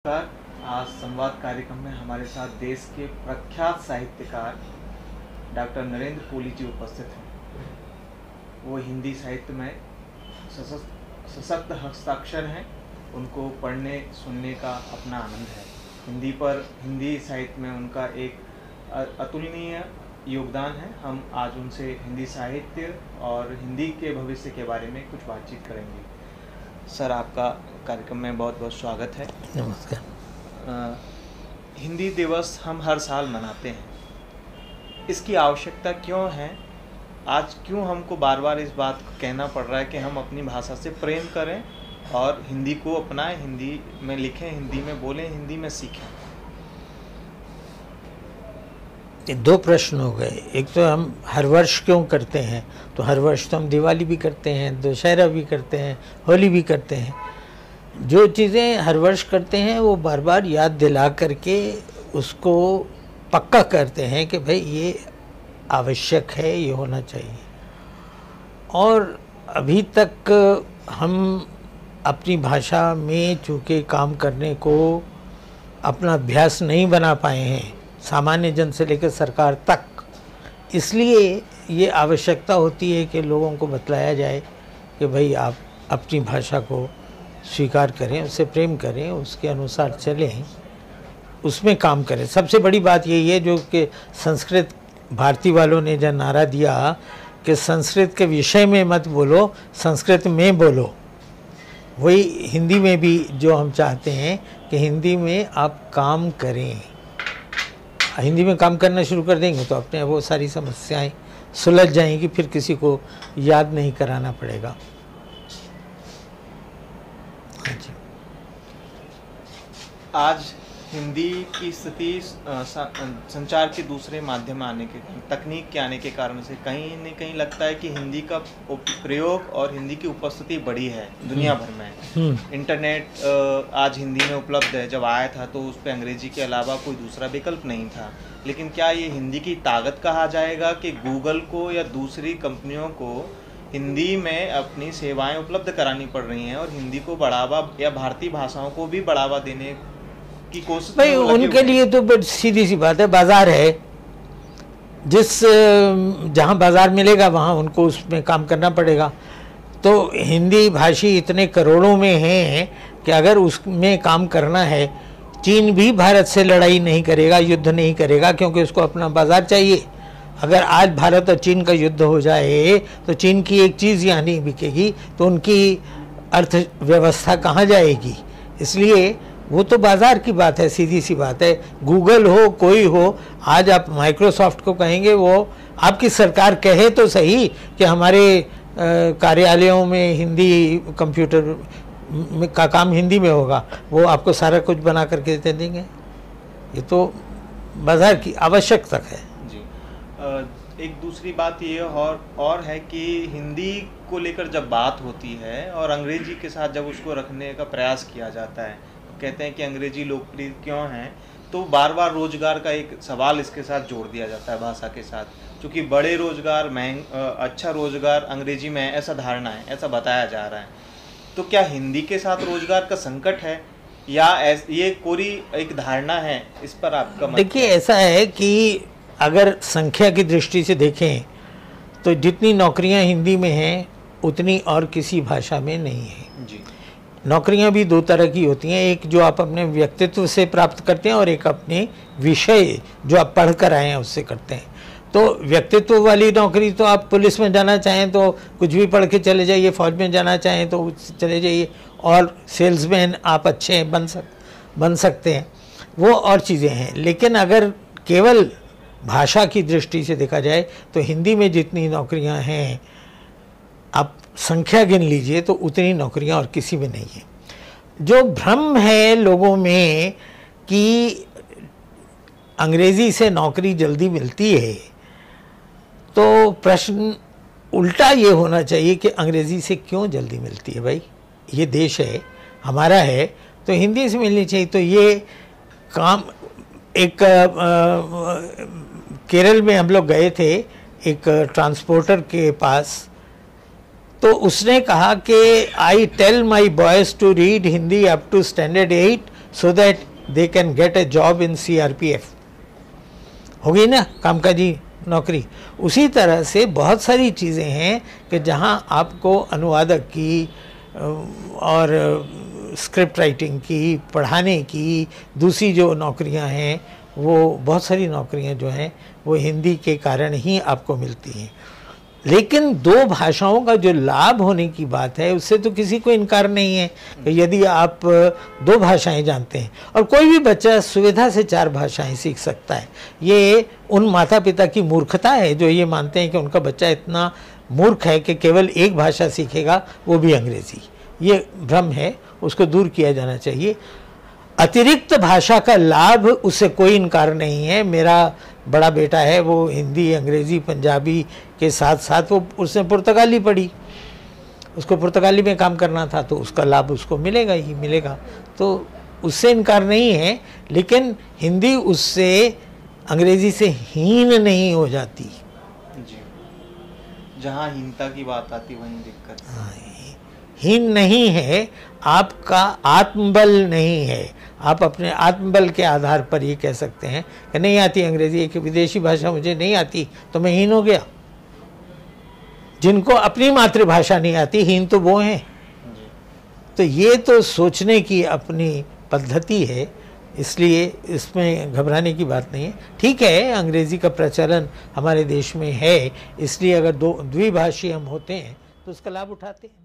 आज संवाद कार्यक्रम में हमारे साथ देश के प्रख्यात साहित्यकार डॉक्टर नरेंद्र कोली जी उपस्थित हैं। वो हिंदी साहित्य में सशक्त हस्ताक्षर हैं। उनको पढ़ने सुनने का अपना आनंद है। हिंदी साहित्य में उनका एक अतुलनीय योगदान है। हम आज उनसे हिंदी साहित्य और हिंदी के भविष्य के बारे में कुछ बातचीत करेंगे। सर, आपका कार्यक्रम में बहुत बहुत स्वागत है। नमस्कार। हिंदी दिवस हम हर साल मनाते हैं। इसकी आवश्यकता क्यों है? आज क्यों हमको बार बार इस बात को कहना पड़ रहा है कि हम अपनी भाषा से प्रेम करें और हिंदी को अपनाएं, हिंदी में लिखें, हिंदी में बोलें, हिंदी में सीखें? ये दो प्रश्न हो गए। एक तो हम हर वर्ष क्यों करते हैं, तो हर वर्ष तो हम दिवाली भी करते हैं, दशहरा भी करते हैं, होली भी करते हैं। जो चीज़ें हर वर्ष करते हैं वो बार बार याद दिला करके उसको पक्का करते हैं कि भाई ये आवश्यक है, ये होना चाहिए। और अभी तक हम अपनी भाषा में चूँकि काम करने को अपना अभ्यास नहीं बना पाए हैं, सामान्य जन से लेकर सरकार तक, इसलिए ये आवश्यकता होती है कि लोगों को बतलाया जाए कि भाई आप अपनी भाषा को स्वीकार करें, उससे प्रेम करें, उसके अनुसार चलें, उसमें काम करें। सबसे बड़ी बात यही है जो कि संस्कृत भारती वालों ने जो नारा दिया कि संस्कृत के विषय में मत बोलो, संस्कृत में बोलो, वही हिंदी में भी जो हम चाहते हैं कि हिंदी में आप काम करें। हिंदी में काम करना शुरू कर देंगे तो अपने वो सारी समस्याएं सुलझ जाएंगी, फिर किसी को याद नहीं कराना पड़ेगा। हाँ जी। आज हिंदी की स्थिति संचार के दूसरे माध्यम आने के, तकनीक के आने के कारण से कहीं न कहीं लगता है कि हिंदी का प्रयोग और हिंदी की उपस्थिति बढ़ी है दुनिया भर में। इंटरनेट आज हिंदी में उपलब्ध है। जब आया था तो उस पर अंग्रेजी के अलावा कोई दूसरा विकल्प नहीं था। लेकिन क्या ये हिंदी की ताकत कहा जाएगा कि गूगल को या दूसरी कंपनियों को हिंदी में अपनी सेवाएं उपलब्ध करानी पड़ रही हैं और हिंदी को बढ़ावा या भारतीय भाषाओं को भी बढ़ावा देने की कोशिश? भाई उनके लिए तो सीधी सी बात है, बाजार है। जहाँ बाजार मिलेगा वहाँ उनको उसमें काम करना पड़ेगा। तो हिंदी भाषी इतने करोड़ों में हैं कि अगर उसमें काम करना है, चीन भी भारत से लड़ाई नहीं करेगा, युद्ध नहीं करेगा, क्योंकि उसको अपना बाजार चाहिए। अगर आज भारत और चीन का युद्ध हो जाए तो चीन की एक चीज़ यहाँ नहीं बिकेगी तो उनकी अर्थव्यवस्था कहाँ जाएगी? इसलिए वो तो बाज़ार की बात है, सीधी सी बात है। गूगल हो, कोई हो, आज आप माइक्रोसॉफ्ट को कहेंगे, वो आपकी सरकार कहे तो सही कि हमारे कार्यालयों में हिंदी कंप्यूटर का काम हिंदी में होगा, वो आपको सारा कुछ बना करके दे देंगे। ये तो बाज़ार की आवश्यकता है। एक दूसरी बात ये और है कि हिंदी को लेकर जब बात होती है और अंग्रेजी के साथ जब उसको रखने का प्रयास किया जाता है, तो कहते हैं कि अंग्रेजी लोकप्रिय क्यों है, तो बार बार रोजगार का एक सवाल इसके साथ जोड़ दिया जाता है भाषा के साथ, क्योंकि बड़े रोजगार, अच्छा रोजगार अंग्रेजी में है, ऐसा धारणा है, ऐसा बताया जा रहा है। तो क्या हिंदी के साथ रोजगार का संकट है या ये कोरी एक धारणा है? इस पर आपका मत? देखिए, ऐसा है कि अगर संख्या की दृष्टि से देखें तो जितनी नौकरियां हिंदी में हैं उतनी और किसी भाषा में नहीं है जी। नौकरियां भी दो तरह की होती हैं, एक जो आप अपने व्यक्तित्व से प्राप्त करते हैं और एक अपने विषय जो आप पढ़ कर आए हैं उससे करते हैं। तो व्यक्तित्व वाली नौकरी तो आप पुलिस में जाना चाहें तो कुछ भी पढ़ के चले जाइए, फौज में जाना चाहें तो चले जाइए, और सेल्समैन आप अच्छे बन सकते हैं, वो और चीज़ें हैं। लेकिन अगर केवल भाषा की दृष्टि से देखा जाए तो हिंदी में जितनी नौकरियां हैं, आप संख्या गिन लीजिए तो उतनी नौकरियां और किसी में नहीं है। जो भ्रम है लोगों में कि अंग्रेजी से नौकरी जल्दी मिलती है, तो प्रश्न उल्टा ये होना चाहिए कि अंग्रेजी से क्यों जल्दी मिलती है? भाई ये देश है, हमारा है, तो हिंदी से मिलनी चाहिए। तो ये काम एक केरल में हम लोग गए थे एक ट्रांसपोर्टर के पास, तो उसने कहा कि I tell my boys to read Hindi up to standard 8 so that they can get a job in CRPF. हो गई ना कामकाजी नौकरी। उसी तरह से बहुत सारी चीज़ें हैं कि जहाँ आपको अनुवादक की और स्क्रिप्ट राइटिंग की, पढ़ाने की, दूसरी जो नौकरियां हैं वो बहुत सारी नौकरियां जो हैं वो हिंदी के कारण ही आपको मिलती हैं। लेकिन दो भाषाओं का जो लाभ होने की बात है उससे तो किसी को इनकार नहीं है। यदि आप दो भाषाएं जानते हैं, और कोई भी बच्चा सुविधा से 4 भाषाएं सीख सकता है। ये उन माता पिता की मूर्खता है जो ये मानते हैं कि उनका बच्चा इतना मूर्ख है कि केवल एक भाषा सीखेगा, वो भी अंग्रेज़ी। ये भ्रम है, उसको दूर किया जाना चाहिए। अतिरिक्त भाषा का लाभ उससे कोई इनकार नहीं है। मेरा बड़ा बेटा है, वो हिंदी, अंग्रेज़ी, पंजाबी के साथ साथ वो उसने पुर्तगाली पढ़ी, उसको पुर्तगाली में काम करना था, तो उसका लाभ उसको मिलेगा ही मिलेगा, तो उससे इनकार नहीं है। लेकिन हिंदी उससे अंग्रेज़ी से हीन नहीं हो जाती। जी, जहाँ हीनता की बात आती वहीं दिक्कत। हीन नहीं है, आपका आत्मबल नहीं है। आप अपने आत्मबल के आधार पर ये कह सकते हैं कि नहीं आती अंग्रेज़ी, एक विदेशी भाषा मुझे नहीं आती तो मैं हीन हो गया। जिनको अपनी मातृभाषा नहीं आती, हीन तो वो हैं। तो ये तो सोचने की अपनी पद्धति है, इसलिए इसमें घबराने की बात नहीं है। ठीक है, अंग्रेज़ी का प्रचलन हमारे देश में है, इसलिए अगर द्विभाषी हम होते हैं तो उसका लाभ उठाते हैं।